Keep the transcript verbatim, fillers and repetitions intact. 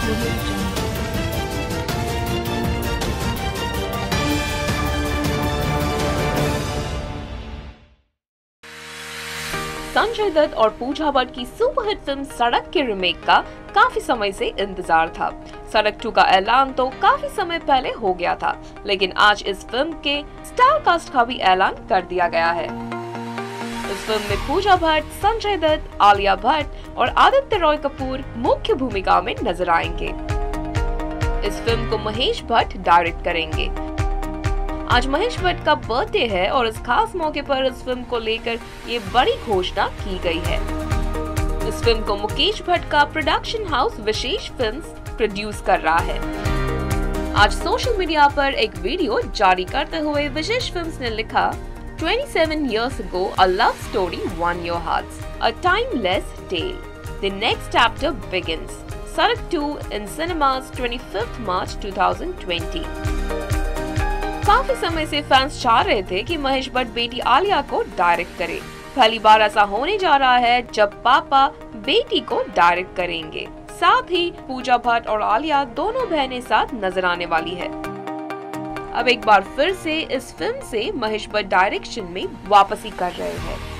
संजय दत्त और पूजा भट्ट की superhit film सड़क के रीमेक का काफी समय से इंतजार था। सड़क टू का ऐलान तो काफी समय पहले हो गया था, लेकिन आज इस फिल्म के स्टार कास्ट का भी ऐलान कर दिया गया है। इस फिल्म में पूजा भट्ट, संजय दत्त, आलिया भट्ट और आदित्य रॉय कपूर मुख्य भूमिका में नजर आएंगे। इस फिल्म को महेश भट्ट डायरेक्ट करेंगे। आज महेश भट्ट का बर्थडे है और इस खास मौके पर इस फिल्म को लेकर ये बड़ी घोषणा की गई है। इस फिल्म को मुकेश भट्ट का production house Vishesh films produce कर रहा है। आज सोशल मीडिया पर एक वीडियो जारी करते हुए विशेष फिल्म्स ने लिखा, twenty-seven years ago, a love story won your hearts. A timeless tale. The next chapter begins. Sadak two in cinemas twenty-fifth March twenty twenty. काफी समय से फैंस चाह रहे थे कि महेश भट्ट बेटी आलिया को डायरेक्ट करे। पहली बार ऐसा होने जा रहा है जब पापा बेटी को डायरेक्ट करेंगे। साथ ही पूजा भट्ट और आलिया दोनों बहनें साथ नजर आने वाली है। अब एक बार फिर से इस फिल्म से महेश भट्ट डायरेक्शन में वापसी कर रहे हैं।